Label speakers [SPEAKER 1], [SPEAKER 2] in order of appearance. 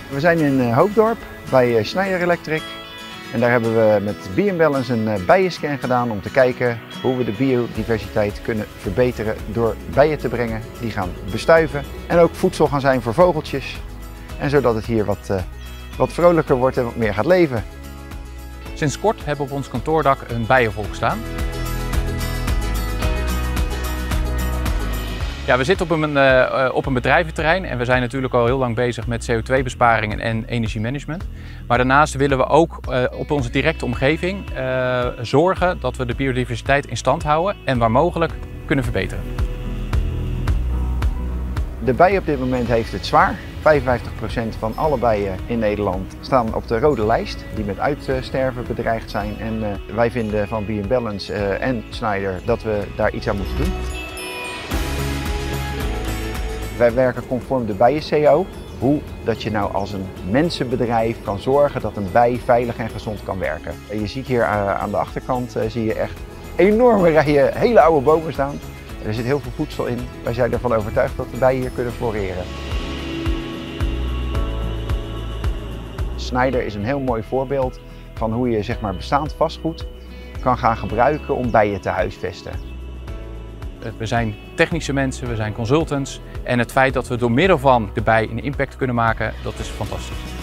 [SPEAKER 1] We zijn in Hoofddorp bij Schneider Electric en daar hebben we met B&B Balance een bijenscan gedaan om te kijken hoe we de biodiversiteit kunnen verbeteren door bijen te brengen die gaan bestuiven en ook voedsel gaan zijn voor vogeltjes en zodat het hier wat vrolijker wordt en wat meer gaat leven.
[SPEAKER 2] Sinds kort hebben we op ons kantoordak een bijenvolk staan. Ja, we zitten op een bedrijventerrein en we zijn natuurlijk al heel lang bezig met CO2-besparingen en energiemanagement. Maar daarnaast willen we ook op onze directe omgeving zorgen dat we de biodiversiteit in stand houden en waar mogelijk kunnen verbeteren.
[SPEAKER 1] De bij op dit moment heeft het zwaar. 55% van alle bijen in Nederland staan op de rode lijst die met uitsterven bedreigd zijn. En wij vinden van B&B Balance en Schneider dat we daar iets aan moeten doen. Wij werken conform de bijen-CO. Hoe dat je nou als een mensenbedrijf kan zorgen dat een bij veilig en gezond kan werken. En je ziet hier aan de achterkant zie je echt enorme rijen hele oude bomen staan. Er zit heel veel voedsel in. Wij zijn ervan overtuigd dat de bijen hier kunnen floreren. Schneider is een heel mooi voorbeeld van hoe je bestaand vastgoed kan gaan gebruiken om bijen te huisvesten.
[SPEAKER 2] We zijn technische mensen, we zijn consultants en het feit dat we door middel van de bij een impact kunnen maken, dat is fantastisch.